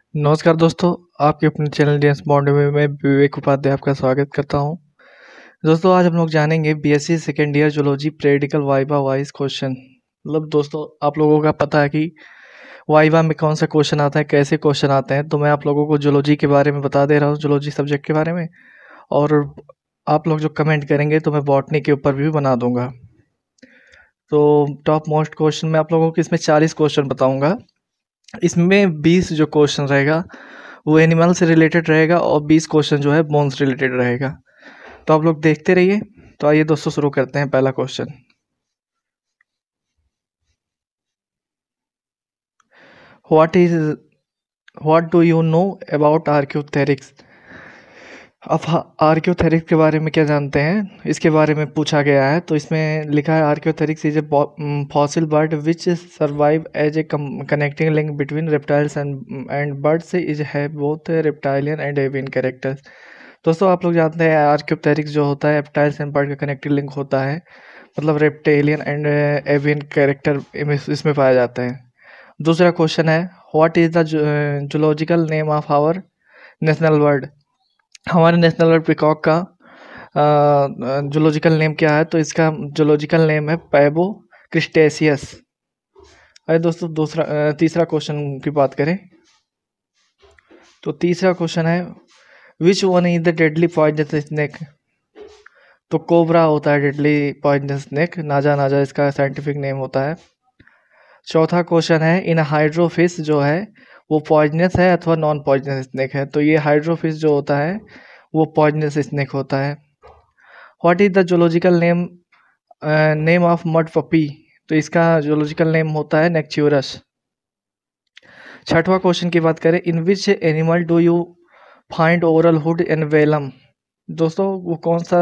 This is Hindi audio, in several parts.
नमस्कार दोस्तों, आपके अपने चैनल जेम्स बॉन्ड में मैं विवेक उपाध्याय आपका स्वागत करता हूं। दोस्तों आज हम लोग जानेंगे BSc second year zoology practical viva wise question. मतलब दोस्तों आप लोगों का पता है कि वाइवा में कौन सा क्वेश्चन आता है, कैसे क्वेश्चन आते हैं। तो मैं आप लोगों को जूलॉजी के बारे में बता दे रहा हूँ, जूलॉजी सब्जेक्ट के बारे में। और आप लोग जो कमेंट करेंगे तो मैं बॉटनी के ऊपर भी बना दूंगा। तो टॉप मोस्ट क्वेश्चन मैं आप लोगों को इसमें 40 क्वेश्चन बताऊंगा। इसमें 20 जो क्वेश्चन रहेगा वो एनिमल से रिलेटेड रहेगा और 20 क्वेश्चन जो है बोन्स रिलेटेड रहेगा। तो आप लोग देखते रहिए। तो आइए दोस्तों शुरू करते हैं पहला question. What is what do you know about archaeopteryx. अब आर्क्योथेरिक्स के बारे में क्या जानते हैं, इसके बारे में पूछा गया है। तो इसमें लिखा है archaeopteryx is a fossil bird which survive as a connecting link between reptiles and birds is have both reptilian and avian characters. दोस्तों आप लोग जानते हैं आर्क्योप्टेरिक्स जो होता है रेप्टाइल्स एंड बर्ड का कनेक्टिव लिंक होता है, मतलब रेप्टेलियन एंड एवियन कैरेक्टर इसमें पाया जाता है। दूसरा क्वेश्चन है what is the zoological name of our national bird. हमारे नेशनल बर्ड पिकॉक का जूलॉजिकल नेम क्या है। तो इसका जूलॉजिकल नेम है पैबो क्रिस्टेसियस। अरे दोस्तों तीसरा क्वेश्चन की बात करें तो तीसरा क्वेश्चन है which one is the deadly poisonous snake. तो कोबरा होता है डेडली पॉइजनस स्नेक, नाजा नाजा इसका साइंटिफिक नेम होता है। चौथा क्वेश्चन है इन हाइड्रोफिश जो है वो पॉइजनस है अथवा नॉन पॉइजनस स्नेक है। तो ये हाइड्रोफिश जो होता है वो पॉइजनस स्नेक होता है। What is the zoological name of mud puppy. तो इसका जोलॉजिकल नेम होता है नेक्च्यूरस। छठवां क्वेश्चन की बात करें in which animal do you find oral hood and velum. दोस्तों वो कौन सा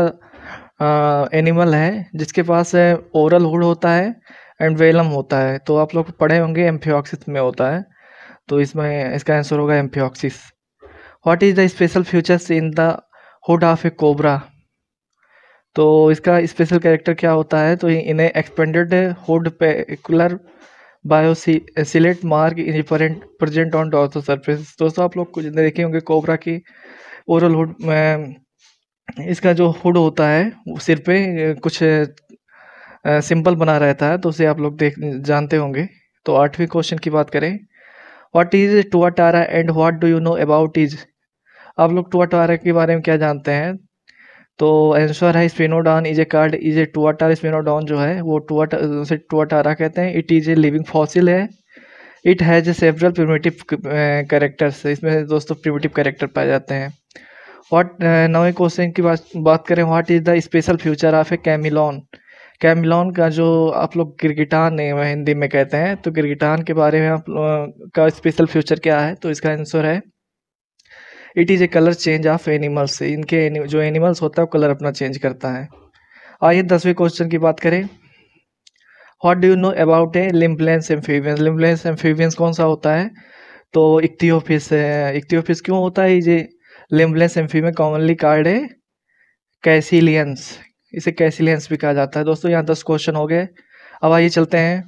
एनिमल है जिसके पास ओरल हुड होता है एंड वेलम होता है। तो आप लोग पढ़े होंगे एम्फिऑक्सिस में होता है। तो इसमें इसका आंसर होगा amphioxus. What is the special features in the hood of a cobra. तो इसका स्पेशल कैरेक्टर क्या होता है। तो इन्हें expanded hood peculiar biocellate mark present on dorsal surface. दोस्तों आप लोग कुछ देखे होंगे कोबरा की ओरल हुड में इसका जो हुड होता है वो सिर पे कुछ सिंपल बना रहता है, तो उसे आप लोग देख जानते होंगे। तो आठवीं क्वेश्चन की बात करें what is tuatara and what do you know about is. आप लोग टुआटारा के बारे में क्या जानते हैं। तो आंसर है sphenodon is a called is a tuatara. Sphenodon जो है वो उसे टुआटारा कहते हैं। It is a living fossil है। It has several primitive characters. इसमें दोस्तों प्रिमिटिव कैरेक्टर पाए जाते हैं। व्हाट नवे क्वेश्चन की बात करें what is the special future of a chameleon. Chameleon का जो आप लोग गिरगिटान हिंदी में कहते हैं, तो गिरगिटान के बारे में आप का स्पेशल फ्यूचर क्या है। तो इसका आंसर है it is a colour change of animals. इनके जो एनिमल्स होता है वो कलर अपना चेंज करता है। आइए 10वें क्वेश्चन की बात करें what do you know about a limbless amphibians. Limbless amphibians कौन सा होता है। तो इक्तियोफिस है। इक्तियोफिस क्यों होता है ये लिम्बलेंस एम्फीबियन कॉमनली कॉल्ड है कैसिलियंस। इसे कैसिलियंस भी कहा जाता है। दोस्तों यहाँ 10 क्वेश्चन हो गए। अब आइए चलते हैं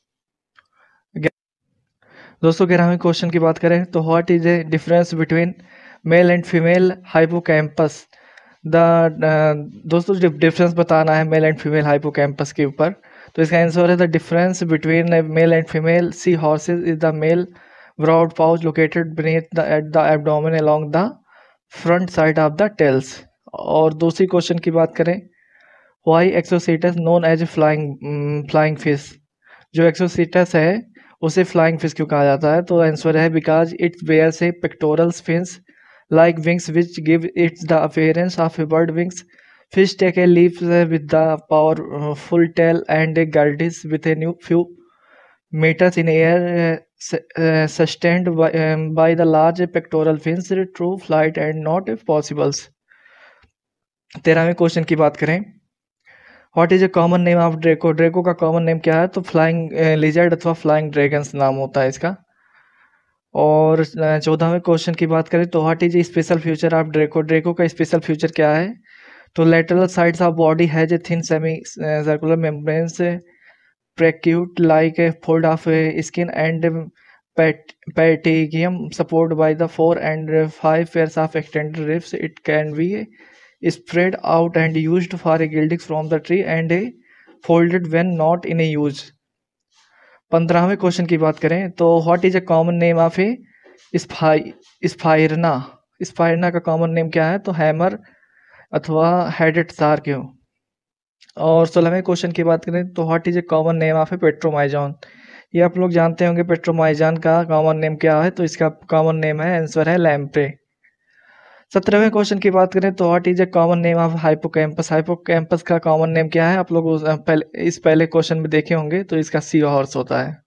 दोस्तों 11वें क्वेश्चन की बात करें तो what is a difference between male and female hippocampus. The दोस्तों डिफरेंस बताना है मेल एंड फीमेल हाइपोकैम्पस के ऊपर। तो इसका आंसर है the difference between male and female sea horses is the male brood pouch located beneath the at the abdomen along the front side of the tails. और दूसरी क्वेश्चन की बात करें why exocoetus known as flying fish. जो एक्सोसीटस है उसे फ्लाइंग फिश क्यों कहा जाता है। तो आंसर है because it wears a pectoral fins like wings which give it the appearance of a bird wings. Fish take a leap with the powerful tail and a girdis with a new few meters in air sustained by the large pectoral fins. True flight and not possible. 13वें क्वेश्चन की बात करें what is a common name of draco. Draco का कॉमन नेम क्या है। तो फ्लाइंग लिजर्ड अथवा फ्लाइंग ड्रैगन्स नाम होता है इसका। और 14वें क्वेश्चन की बात करें तो what is special future of draco. Draco का स्पेशल फ्यूचर क्या है। तो lateral sides of body has a thin semi circular membrane से प्रेक्यूट like a fold of skin and patagium support by the 4 and 5 pairs of extended ribs. It can be spread out and used for a gilding from the tree and a folded when not in a use. 15वें क्वेश्चन की बात करें तो what is a common name of a sphyrna. Sphyrna का कॉमन नेम क्या है? तो हैमर अथवा हेडेड सार्क्यू। और 16वें क्वेश्चन की बात करें तो what is a common name of a petromyzon. ये आप लोग जानते होंगे पेट्रोमाइजॉन का कॉमन नेम क्या है, तो इसका कॉमन नेम है, आंसर है लैम्प्रे। 17वें क्वेश्चन की बात करें तो what is a common name of hippocampus. Hippocampus का कॉमन नेम क्या है? आप लोग पहले क्वेश्चन में देखे होंगे, तो इसका सी हॉर्स होता है।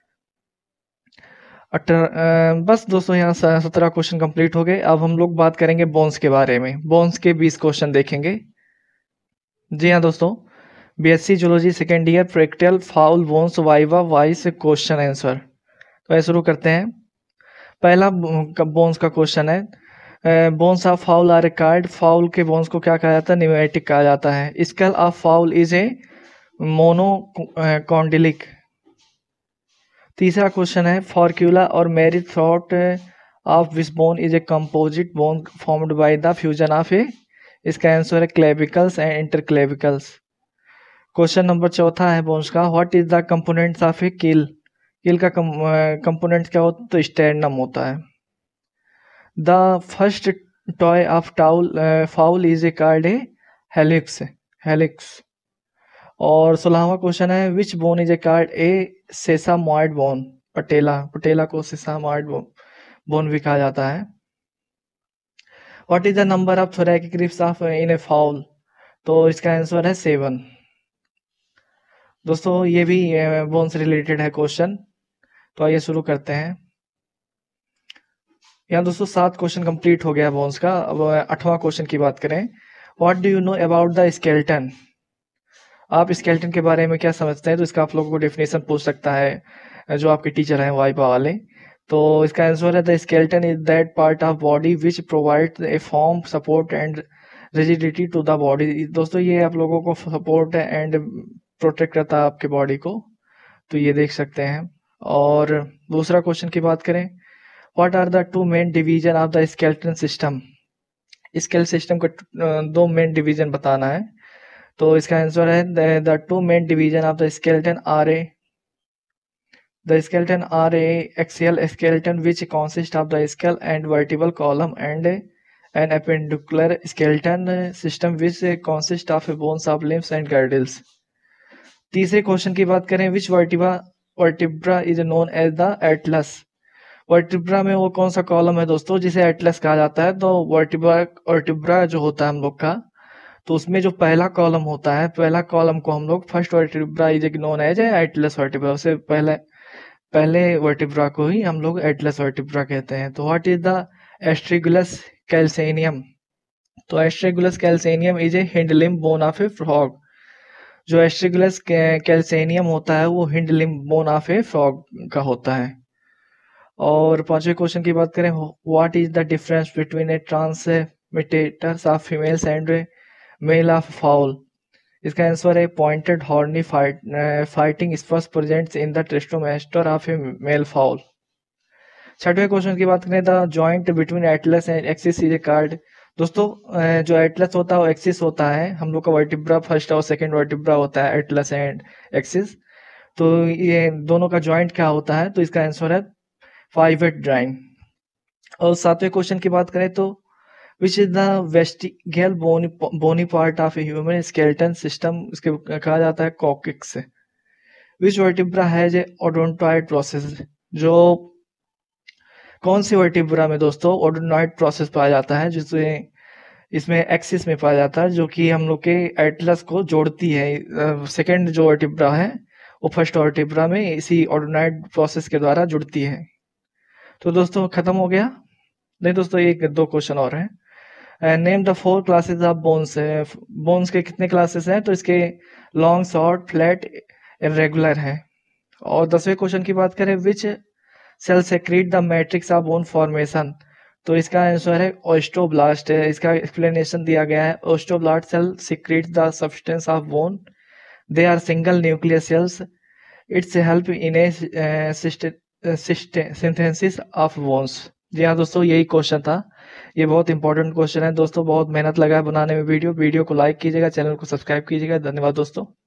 बस दोस्तों यहाँ 17 क्वेश्चन कंप्लीट हो गए। अब हम लोग बात करेंगे बोन्स के बारे में। बोन्स के 20 क्वेश्चन देखेंगे। जी हाँ दोस्तों, BSc zoology second year practical fowl bones viva voce question answer. तो ये शुरू करते हैं। पहला बोन्स का क्वेश्चन है, bones of fowl are called. Fowl के बोन्स को क्या कहा जाता है? न्यूमेटिक कहा जाता है। Skull of fowl is a monocondylic. तीसरा क्वेश्चन है, फॉर्क्यूला और merrythought of which bone is a composite bone formed by the fusion of a. इसका आंसर है clavicles and interclavicles. Question number चौथा है बोन्स का, what is the components of a keel. Keel का कंपोनेंट क्या होता है? तो स्टेरनम होता है। The first toe of fowl is a card a helix. और 16वां क्वेश्चन है, which bone is a card a sesamoid bone. Patella को सेसामॉइड बोन भी कहा जाता है। What is the number of thoracic ribs of in a fowl. तो इसका आंसर है 7। दोस्तों ये भी बोन से रिलेटेड है क्वेश्चन, तो आइए शुरू करते हैं। यहाँ दोस्तों 7 क्वेश्चन कंप्लीट हो गया बोन्स का। अब 8वां क्वेश्चन की बात करें, what do you know about the skeleton. आप स्केलेटन के बारे में क्या समझते हैं? तो इसका आप लोगों को डेफिनेशन पूछ सकता है जो आपके टीचर हैं वाइवा वाले। तो इसका आंसर है, the skeleton is that part of body which provide a form support and rigidity to the body. दोस्तों ये आप लोगों को सपोर्ट एंड प्रोटेक्ट करता है आपके बॉडी को, तो ये देख सकते हैं। और दूसरा क्वेश्चन की बात करें, what are the 2 main division of the skeleton system. Skeletal system का 2 मेन डिवीजन बताना है। तो इसका आंसर है, the 2 main division of the skeleton are a axial skeleton which consist of the skull and vertebral column and an appendicular skeleton system which consist of bones of limbs and girdles. तीसरे क्वेश्चन की बात करें, which vertebra is known as the atlas. Vertebra में वो कौन सा कॉलम है दोस्तों जिसे एटलस कहा जाता है? तो वर्टिब्रा जो होता है हम लोग का, तो उसमें जो पहला कॉलम होता है, पहला कॉलम को हम लोग first vertebra is known as atlas vertebra. उससे पहले वर्टिब्रा को ही हम लोग एटलस वर्टिब्रा कहते हैं। तो what is the astragalus calcaneum. तो astragalus calcaneum is a hind limb bone of a frog. जो एस्ट्रिगुलस कैल्सेनियम होता है वो hind limb bone of a frog का होता है। और 5वें क्वेश्चन की बात करें, what is the difference between a tarsometatarsus of females and male of fowl. इसका आंसर है, pointed horny fighting spurs presents in the tarsometatarsus of a male fowl. 6वें question की बात करें, the joint between atlas and axis is a called. दोस्तों जो एटलस होता है वो एक्सिस होता है, हम लोग का वर्टिब्रा फर्स्ट और सेकंड वर्टिब्रा होता है एटलस एंड एक्सिस। तो ये दोनों का जॉइंट क्या होता है? तो इसका आंसर है पाइवेट जॉइंट। और 7वें क्वेश्चन की बात करें तो which is the vestigial bony part of a human skeleton system. इसके कहा जाता है coccyx. Which vertebra has a odontoid process. जो कौन सी वर्टिब्रा में दोस्तों ओडोंटॉइड प्रोसेस पाया जाता है, जिसमें इसमें एक्सिस में पाया जाता है, जो कि हम लोग के एटलस को जोड़ती है। सेकेंड जो वर्टिब्रा है वो फर्स्ट वर्टिब्रा में इसी ओडोंटॉइड प्रोसेस के द्वारा जुड़ती है। तो दोस्तों खत्म हो गया? नहीं दोस्तों, 1-2 क्वेश्चन और हैं। Name the 4 classes of bones. Bones के कितने क्लासेस हैं? तो इसके लॉन्ग, शॉर्ट, फ्लैट, इरेगुलर है। और 10वें क्वेश्चन की बात करें, which cell secrete the matrix of bone formation. तो इसका आंसर है ओस्टोब्लास्ट। इसका एक्सप्लेनेशन दिया गया है, osteoblast cell secrete the substance of bone, they are single nucleus cells, its help in a synthesis of bones. जी हाँ दोस्तों, यही क्वेश्चन था। ये बहुत इंपॉर्टेंट क्वेश्चन है दोस्तों, बहुत मेहनत लगा है बनाने में। वीडियो को लाइक कीजिएगा, चैनल को सब्सक्राइब कीजिएगा। धन्यवाद दोस्तों।